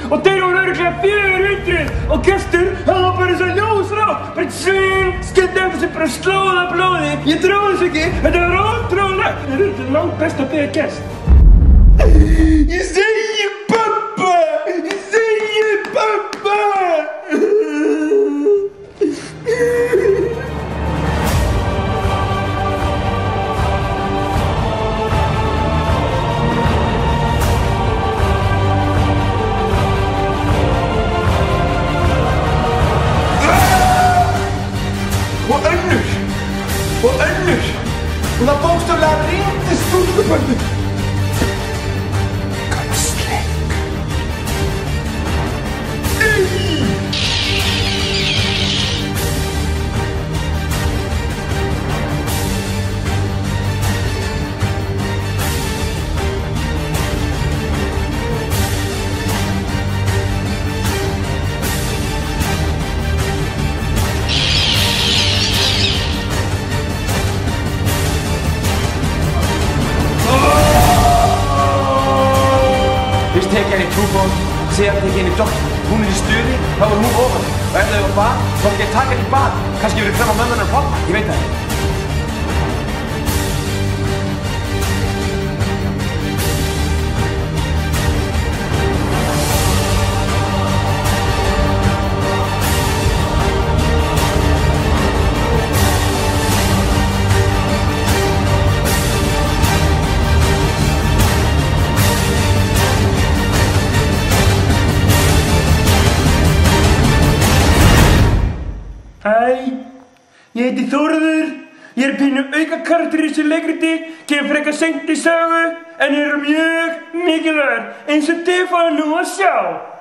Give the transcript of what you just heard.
og þeir voru örugglega 400 og Gestur, hann var bara svo ljósrák, bara sving, skellti upp þessu bara slóða blóði. Ég trúi þessu ekki, þetta var ótrúlegt. Þetta er langt best að biðja Gest. Ég segi pappa! Ég segi pappa! Og önnur. Og það bókstaflega reyndi stúlkuböndu. Gunsling. Fyrst tekja henni í trúbón, síðan tekja henni í doktor. Hún í stuði, þá hún ofan. Og ef þau var bað, þá ekki að taka henni í bað. Kannski verið fram á mömmunar og pappa, ég veit það ekki. Hæ, ég heiti Þórður, ég pínu aukakarakter í þessu leikriti, kem frekar seint í sögu, en ég mjög mikilvægur eins og þið fáið nú að sjá.